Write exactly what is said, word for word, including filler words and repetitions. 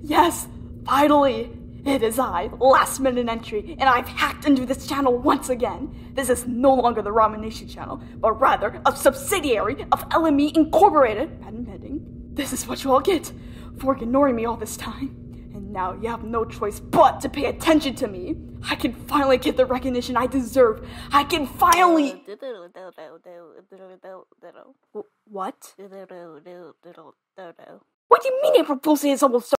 Yes, finally! It is I, Last Minute Entry, and I've hacked into this channel once again. This is no longer the Ramen Nation channel, but rather a subsidiary of L M E Incorporated. Patent pending. This is what you all get for ignoring me all this time. And now you have no choice but to pay attention to me. I can finally get the recognition I deserve. I can finally... What? What do you mean April Fool's Day is almost